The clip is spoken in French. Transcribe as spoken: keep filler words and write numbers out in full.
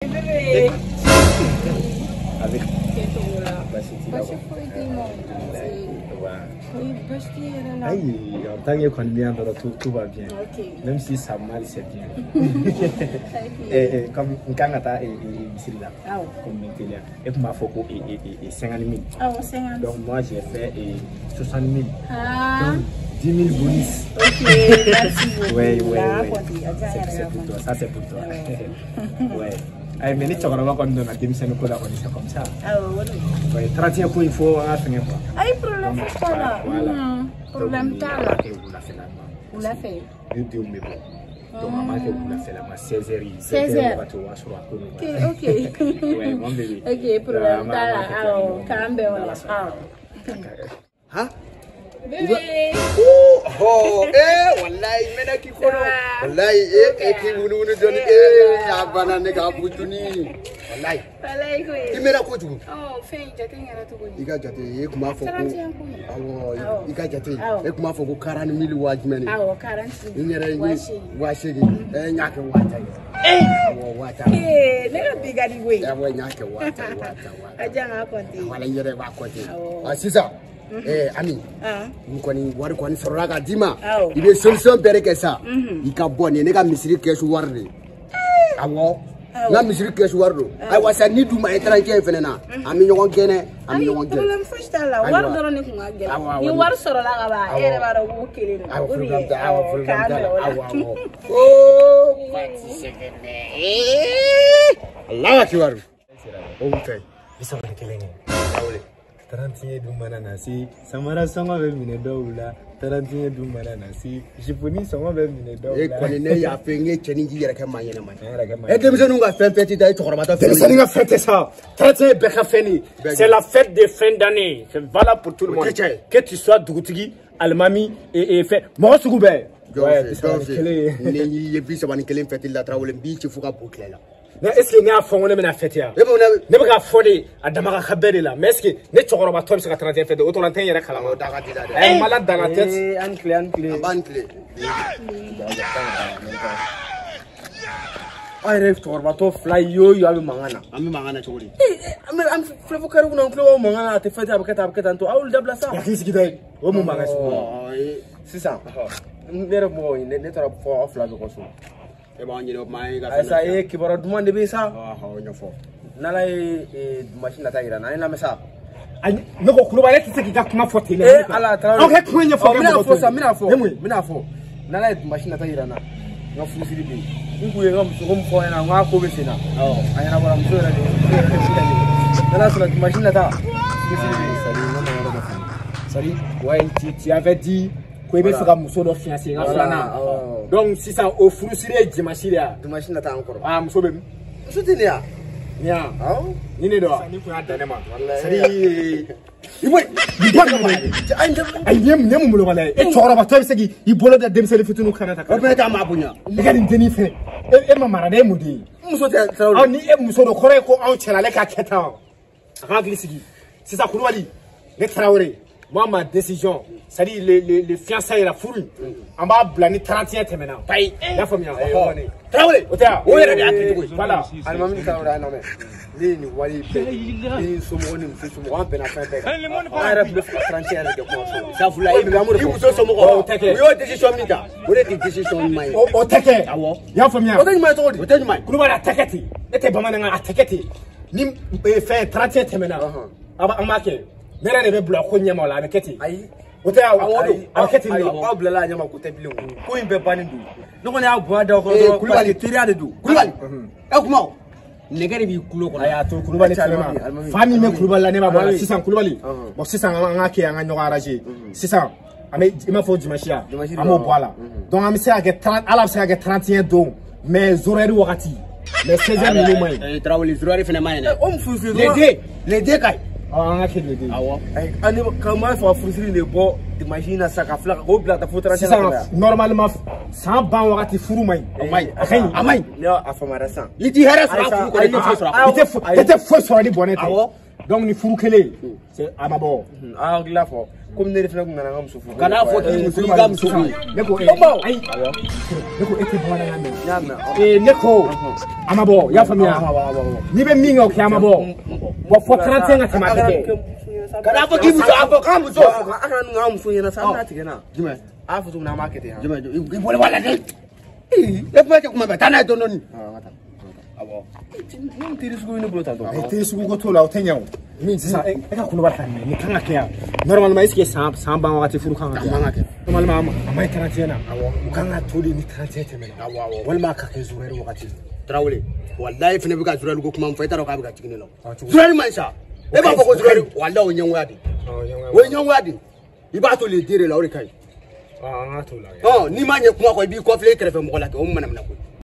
bébé. Avec. Aïe, en tant qu'on bien dans tout, tout va bien. Okay. Même si ça mal, c'est bien. Et comme un canata et ici là, comme Métélia, et pour ma photo et cinquante mille. Donc moi j'ai fait soixante mille. Donc dix mille bonus. Ok, merci beaucoup. Oui, oui, oui. C'est pour toi, ça c'est pour toi. Ouais. Aïe, mais les chocolates qu'on donne à des missions comme ça. Ah oui. trente et un coups, il faut en faire quoi. Aïe, problème pas là. Problème pas là. Vous l'a fait. Je dis mais bon. Donc maman que vous l'a fait là, ma seize heures. seize heures. Ok, ok. Ouais, mon bébé. Ok, problème pas là. Alors, cambe on là. Hein? Bébé. Oh, eh, wallahi mena ki kono. Wallahi eh eh ki wunu wunu doni eh abana ne ka butuni. Wallahi. Wallahi ko. Imera ko tugu. Oh, fe jate ngara tugu. Iga jate e kuma fo ko. Awo, iga jate e kuma fo ko quarante mille wajimeni. Awo, quarante mille. Inyere ngi washigi eh nyake wata. Eh, awo wata. Eh, ne ka bigadi we. Awo nyake wata wata wata. Aja nga konti. Wala nyere ba konti. Ah sisa. Eh ami nkoni wari kwani sorola ka dima ibe solution bere ke sa ika boni ne ka misiri kesu warde awo na misiri kesu wardo ay wasa ni duma e trente fene na ami nyogon kene ami nyogon kene problem fustala war doro ni ko ngagel ni war sorola ka ba ere bara wo kele na awo problem da awo problem da awo awo oh fati sekene eh Allah akbar o mutay isa wala kelene awle trente et un du mananasi, Samara songo be mine doula, trente et un du mananasi, Jiponi songo be mine doula. E konene ya fenge cheningi yere ke manyene man. E demsenu nga fen feti dai tokormata fen. Demsenu nga fete ça. trente et un beka feni. C'est la fête de fin d'année. C'est valable pour tout le monde. Que tu sois Dougutigi, Almami et et fait mo sugu be. Ouais, donc ne yi bi sabani kelen feti la Traoré bi ci fuka boucler là. Mais est-ce que n'a fond on est na fête ya ne be ka fodi adama ka khabere la mais est-ce que ne chokoro to bi trente et un fête auto lantin yere kala mo daga dida eh malade dans la tête en clé en clé en clé ay ref to ba to fly yo yo abi mangana ami mangana chori am am flevo karu na flevo mangana te fête abakata abakata to awul dabla sa ya kisi gidai o mo manga c'est ça ne mo ne ne tara fo off la ko so e ba nyino mai ga sa e ki baro demande be sa ah ha onyo fo nala e machine ta ira na ina mesa ani ne ko kulo bare tse ki ka kuma fo tele e ala Traoré on ke kunya fo mina fo sa mina fo mina fo nala e machine ta ira na no fu siri be ngu ye ngam so mo fo na ngwa ko be sina oh ayana bara mso ra de nala so la machine ta siri be sari no ma ro da sari ouais tu tu avais dit ko be so ka muso do fiancé nga flana donc si ça au furu sire dimanche ya dimanche na ta encore ah muso be muso tini ya nya ah ni ne do ni ko adane ma sari iboy ay ay nyem nyem mulo wala e choro ba tabi segi i bolo da dem sele fitunu kana ta o be ta ma bunya e ga ndeni fe e ma mara de mudi muso ta ah ni e muso do kore ko an chela le ka keta aka glisigi c'est ça Koulibaly le Traoré. Moi, ma décision, c'est-à-dire les, les, les fiançailles, la foule, on va blâmer trente et un maintenant. Paye, la famille, Traoré, voilà. Almami Traoré, non mais. Les nous voyons, les sommes nous faisons un peu la fin de. Arabe de trente et un de consommer. Ça vous l'a dit, l'amour. Ils vous sommes au taquet. Oui, décision mida. Vous êtes décision maille. Au taquet. Ah ouais. Y'a famille. Au taquet, au taquet, au taquet. Koulibaly attaqué. N'était pas mal attaqué. Ni fait trente et un maintenant. Ah, on marque. Nera ne be bla ko nyama la naketi ayi o te awodo aketi ni o bla la nyama ko te bilu ko imbe bani du no ko ne agwa da ko do Koulibaly tiri ade du Koulibaly e kuma negere bi kulo ko aya to Koulibaly tellement fami me Koulibaly la ne ba bola sisan Koulibaly bon sisan nga ke nga nyoga arranger sisan ame ima fo dimashia amo bola donc am se age trente ala se age trente et un don mais zoreri wakati mais seizième minute mai Traoré zoreri fena mai ne on fu fu les deux les deux kay ah on a fait le dé ah ouais ani comment faut frustrer les bo de machine à sac à flac au plat faut trente normalement sans ban wakati furu mai mai amai no afamara san liti hera sa furu ko liti furu il était il était faux sur les bonnet ah ouais donc ni furu kelen c'est à ma bord ah la fo comme ne reflète ngana ngam sufu kana fo ki musu ngam sufu ne ko ay ne ko ete bona ngam nyama eh ne ko à ma bord ya famia ni be minga o kya ma bord bo fo trente nga tema kete kana fo ki musu abo ka musu aka ngam fu yana sa na tigena jime a fu na market ya jime i bole wala de e pa ke kuma batana do noni abo non tiri sugu ni bolo tanto e tiri sugu ko to la o tenyaw min sa e ka kuno barka ni kanga kya normalement est-ce que ça ça ban wakati furu kanga kya normalement amay trente na awo kanga to di ni trente temena awo awo wal ma ka ke zurere wakati Traoré wallahi fene buka zurere ko kuma mfaita ka buka tigine lo zurere maisha e ba ko zurere wallahi o nyanwa di o nyanwa di iba to le dire la ore kai ah to la oh ni manye kuma ko bi ko fle krefe mo la ke o mana mana ko